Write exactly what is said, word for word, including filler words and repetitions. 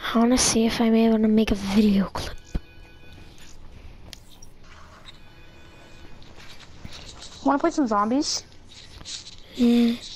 I wanna see if I'm able to make a video clip. Wanna play some zombies? Yeah.